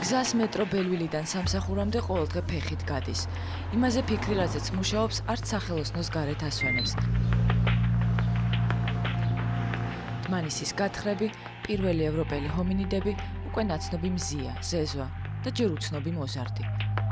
გზას მეტრო ბელვილიდან სამსახურამდე ყოველდღე ფეხით გადის. იმაზე ფიქრი, რაზეც მუშაობს, არც სახელოსნოს გარეთ ასვენებს. დმანისის გათხრები, პირველი ევროპელი ჰომინიდები, უკვე ნაცნობი მზია, ზეზვა და ჯერ უცნობი მოზარდი.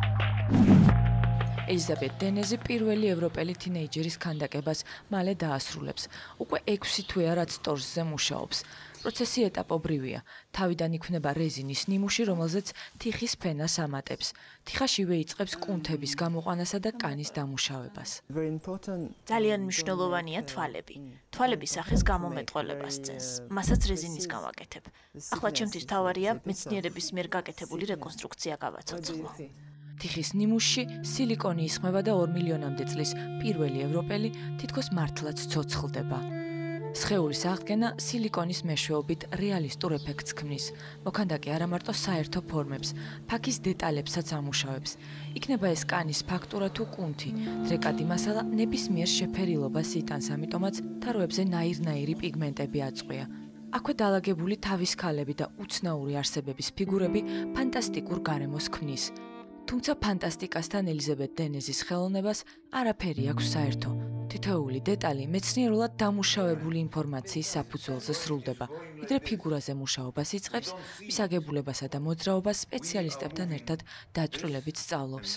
ელიზაბეთ დენეზი პირველი ევროპელი თინეიჯერის ქანდაკებას მალე დაასრულებს. უკვე 6 თვეა რაც ტორსზე მუშაობს. პროცესი ეტაპობრივია. თავიდან იქმნება რეზინის ნიმუში, რომელზეც თიხის ფენას ამატებს. თიხაშივე იწყებს კუნთების გამოყვანასა და კანის დამუშავებას. ძალიან მნიშვნელოვანია თვალები. თვალების სახეს გამომეტყველებას წენს. მასაც რეზინისგან ვაკეთებ. ახლა ჩემთვის თავარია მეცნიერების მიერ გაკეთებული რეკონსტრუქცია გავაცოცხლო. თიხის ნიმუშში სილიკონი ისხმება და 2 მილიონამდე წლის პირველი ევროპელი თითქოს მართლაც ცოცხლდება. სხეულის აღდგენა სილიკონის მეშვეობით რეალისტურ ეფექტს ქმნის. მოქანდაკე არა მარტო საერთო ფორმებს, ფაქის დეტალებსაც ამუშავებს. იქნება ეს კანის ფაქტურა თუ კუნთი, დრეკადი მასალა ნებისმიერ შეფერილობას იტანს, ამიტომაც თაროებზე ნაირ-ნაირი პიგმენტები აწყვია. აქვე დალაგებული თავის ქალები და უცნაური არსებების ფიგურები ფანტასტიკურ გარემოს ქმნის. თუმცა ფანტასტიკასთან ელიზაბეთ დენეზის ხელოვნებას არაფერი აქვს საერთო. თითოეული დეტალი მეცნიერულად დამუშავებული ინფორმაციის საფუძველზე სრულდება. ვიდრე ფიგურაზე მუშაობას იწყებს, მის აგებულებასა და მოძრაობას სპეციალისტებთან ერთად დაწვრილებით სწავლობს.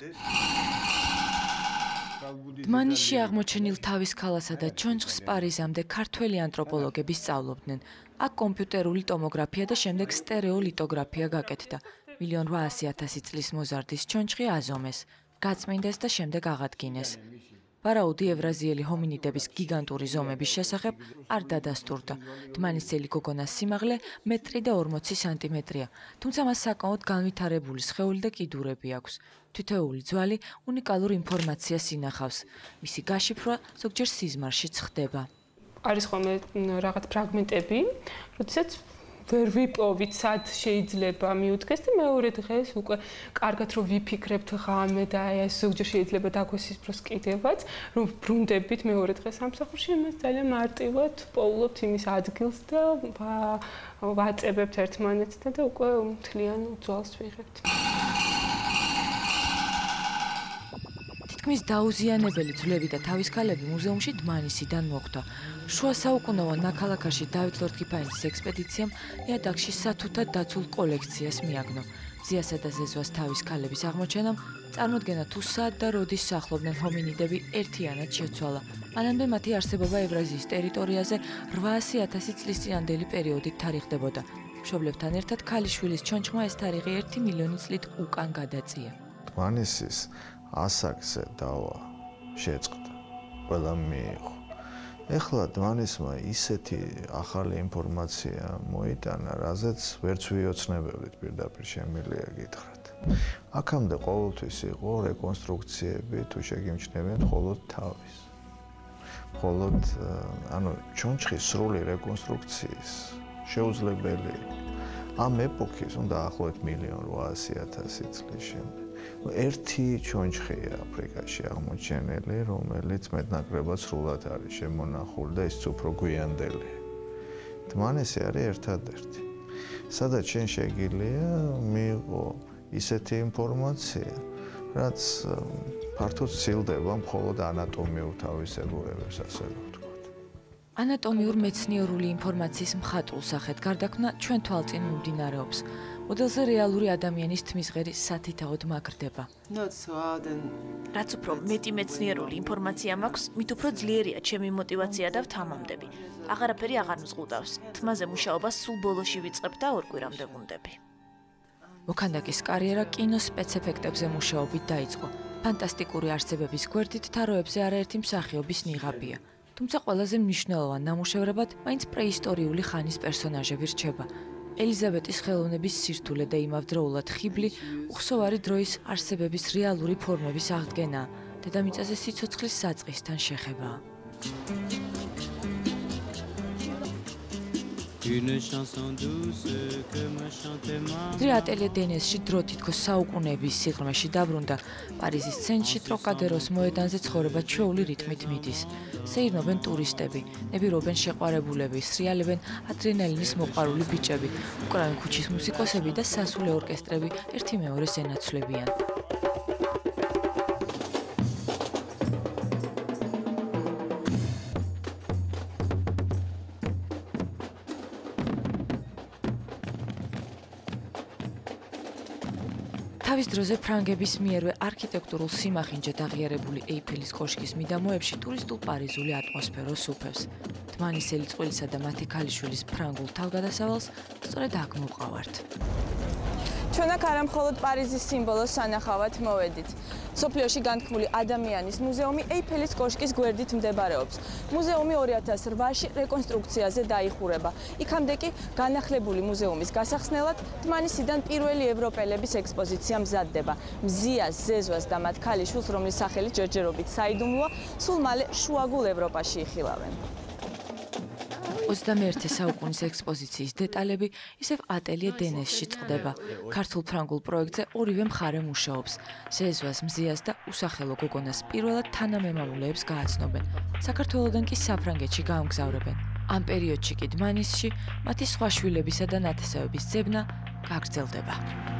დმანისში აღმოჩენილ თავის ქალასა და ჩონჩხს პარიზამდე ქართველი ანთროპოლოგები სწავლობდნენ. აქ კომპიუტერული ტომოგრაფია და შემდეგ სტერეოლიტოგრაფია გაკეთდა. 1.8 წლის მოზარდის ჩონჩხი აზომეს, გაწმინდეს და შემდეგ აღადგინეს. ვარაუდი ევრაზიელი ჰომინიდების გიგანტური ზომების შესახებ არ დადასტურდა. დმანისელი გოგონას სიმაღლე 1.40 სანტიმეტრია, თუმცა მას საკმაოდ განვითარებული სხეული და კიდურები აქვს. თითოეული ძვალი უნიკალურ ინფორმაციას ინახავს. მისი გაშიფრვა ზოგჯერ სიზმარშიც ხდება. არის ხოლმე რაღაც ფრაგმენტები, როდესაც ვერ ვიპოვით, სად შეიძლება მიუდგეს და მეორე დღეს უკვე კარგად რომ ვიფიქრებთ ღამე და ეს ზოგჯერ შეიძლება დაგვესიფროს კიდევაც, რომ ბრუნდებით მეორე დღეს სამსახურში, იმას ძალიან მარტივად პოულობთ იმის ადგილს და ვაწებებთ ერთმანეთთან და უკვე მთლიან ძვალს ვიღებთ. თითქმის დაუზიანებელი ძვლები და თავისქალები მუზეუმში დმანისიდან მოხვდა. შუა საუკუნოვან ნაქალაქარში დავით ლორთქიფანიძის ექსპედიციამ იადაგში სათუთად დაცულ კოლექციას მიაგნო. მზიასა და ზეზვას თავისქალების აღმოჩენამ წარმოდგენა თუ სად და როდის სახლობდნენ ჰომინიდები ერთიანად შეცვალა. მანამდე მათი არსებობა ევრაზიის ტერიტორიაზე 800.000 წლის წინანდელი პერიოდით თარიღდებოდა. მშობლებთან ერთად ქალიშვილის ჩონჩხმა ეს თარიღი 1 მილიონი წლით უკან გადაწია. დმანისის ასაკზე დავა შეწყდა, ყველა მიიღო. ეხლა დმანისმა ისეთი ახალი ინფორმაცია მოიტანა, რაზეც ვერც ვიოცნებებით პირდაპირ შემიძლია გითხრათ. აქამდე ყოველთვის იყო რეკონსტრუქციები, თუ შეგიმჩნევენ მხოლოდ თავის. მხოლოდ ჩონჩხის სრული რეკონსტრუქციის შეუძლებელი იყო. ამ ეპოქის უნდა ახლოთ 1.8 წლის შემდეგ. ერთი ჩონჩხია აფრიკაში აღმოჩენილი, რომელიც მეტნაკლებად სრულად არის შემონახული და ის უფრო გვიანდელი. დმანისი არის ერთადერთი. სადაც შენ შეგიძლია მიიღო ისეთი ინფორმაცია, რაც ფართოდ სცილდება მხოლოდ ანატომიურ თავისებურებებს, ასე ვთქვათ. ანატომიურ მეცნიერული ინფორმაციის მხატვრულ სახედ გარდაქმნა ჩვენ თვალწინ მიმდინარეობს. მოდელზე რეალური ადამიანის თმისღერი სათითაოდ მაგრდება. რაც უფრო მეტი მეცნიერული ინფორმაცია მაქვს, მით უფრო ძლიერია ჩემი мотиваცია და ვთამამდები. აღარაფერი აღარ მზღუდავს. თმაზე მუშაობას სულ ბოლოში ვიწყებ და 2 კვირამდე ვუნდები. მოქანდაკის კარიერა კინოს სპეცეფექტებზე მუშაობით დაიწყო. ფანტასტიკური არსებების გვერდით თაროებზე არაერთი მსახიობის ნიღაბია. თუმცა ყველაზე მნიშვნელოვან ნამუშევრებად მაინც პრეისტორიული ხანის პერსონაჟები რჩება. ელიზაბეტის ხელოვნების სირთულე და იმავდროულად ხიბლი უხსოვარი დროის არსებების რეალური ფორმების აღდგენაა. დედამიწაზე სიცოცხლის საწყისთან შეხებაა. დღე ატელიე დენესში დრო თითქოს საუკუნეების სიღრმეში დაბრუნდა. პარიზის ცენტრში ტროკადეროს მოედანზე ცხოვრება ჩვეული რიტმით მიდის. სეირნობენ ტურისტები, ნებირობენ შეყვარებულები, სრიალებენ ადრენალინის მოყვარული ბიჭები, უკრავენ ქუჩის მუსიკოსები და სასულე ორკესტრები ერთი მეორეს ენაცვლებიან. თავის დროზე ფრანგების მიერვე არქიტექტურულ სიმახინჯედ აღიარებული ეიფელის კოშკის მიდამოებში ტურისტულ პარიზული ატმოსფერო სუფევს. დმანისელი წყვილისა და მათი ქალიშვილის ფრანგულ თავგადასავალს სწორედ აქ მოვყავართ. ჩვენ აქ არა მხოლოდ პარიზის სიმბოლოს სანახავად მოვედით. სოფლიოში განთქმული ადამიანის მუზეუმი ეიფელის კოშკის გვერდით მდებარეობს. მუზეუმი 2008-ში რეკონსტრუქციაზე დაიხურება. იქამდე კი განახლებული მუზეუმის გასახსნელად დმანისიდან პირველი ევროპელების ექსპოზიცია მზადდება. მზიას, ზეზვას და მათ ქალიშვილს, რომლის სახელი ჯერჯერობით საიდუმლოა, სულ მალე შუაგულ ევროპაში იხილავენ. 21 საუკუნის ექსპოზიციის დეტალები ისევ ატელიე დენესში წყდება. ქართულ-ფრანგულ პროექტზე ორივე მხარე მუშაობს. ზეზვას, მზიას და უსახელო გოგონას პირველად თანამემამულეებს გააცნობენ. საქართველოდან კი საფრანგეთში გაამგზავრებენ. ამ პერიოდში კი დმანისში მათი სხვა შვილებისა და ნათესავების ძებნა გაგრძელდება.